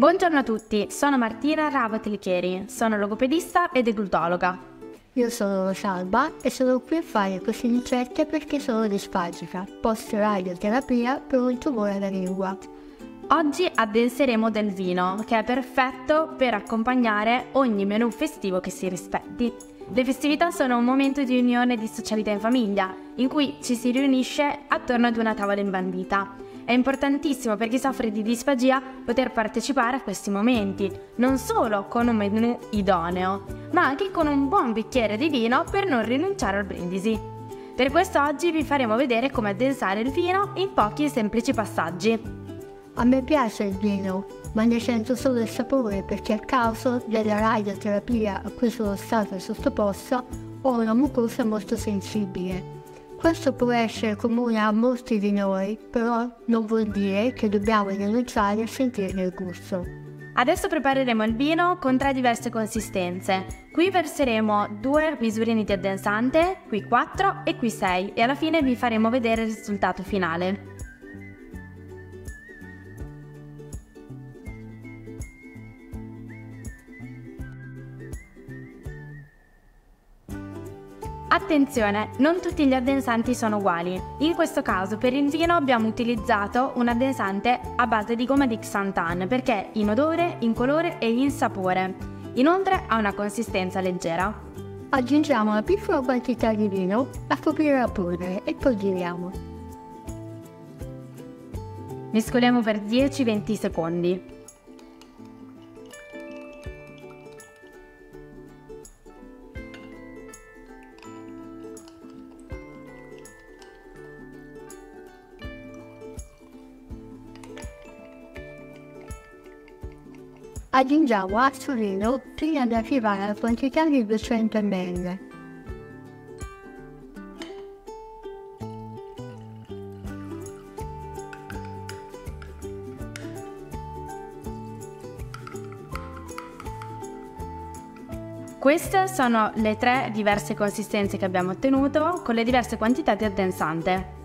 Buongiorno a tutti, sono Martina Ravatlichieri, sono logopedista e deglutologa. Io sono Salva e sono qui a fare queste ricette perché sono disfagica, post-radioterapia per un tumore alla lingua. Oggi addenseremo del vino, che è perfetto per accompagnare ogni menù festivo che si rispetti. Le festività sono un momento di unione e di socialità in famiglia, in cui ci si riunisce attorno ad una tavola imbandita. È importantissimo per chi soffre di disfagia poter partecipare a questi momenti, non solo con un menù idoneo, ma anche con un buon bicchiere di vino per non rinunciare al brindisi. Per questo oggi vi faremo vedere come addensare il vino in pochi e semplici passaggi. A me piace il vino, ma ne sento solo il sapore perché a causa della radioterapia a cui sono stata sottoposta ho una mucosa molto sensibile. Questo può essere comune a molti di noi, però non vuol dire che dobbiamo rinunciare a sentirne il gusto. Adesso prepareremo il vino con 3 diverse consistenze. Qui verseremo 2 misurine di addensante, qui 4 e qui 6 e alla fine vi faremo vedere il risultato finale. Attenzione, non tutti gli addensanti sono uguali. In questo caso per il vino abbiamo utilizzato un addensante a base di gomma di xanthan perché in odore, in colore e in sapore. Inoltre ha una consistenza leggera. Aggiungiamo una piccola quantità di vino a coprire la polvere e poi giriamo. Mescoliamo per 10-20 secondi. Aggiungiamo acqua vino fino ad arrivare alla quantità di 200 ml. Queste sono le 3 diverse consistenze che abbiamo ottenuto con le diverse quantità di addensante.